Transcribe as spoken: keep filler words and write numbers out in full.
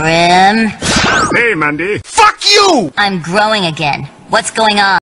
Grim. Hey, Mandy. Fuck you! I'm growing again. What's going on?